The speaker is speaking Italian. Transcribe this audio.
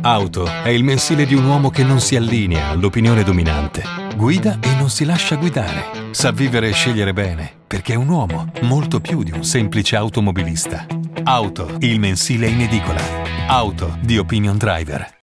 Auto è il mensile di un uomo che non si allinea all'opinione dominante. Guida e non si lascia guidare. Sa vivere e scegliere bene, perché è un uomo, molto più di un semplice automobilista. Auto, il mensile in edicola. Auto di Opinion Driver.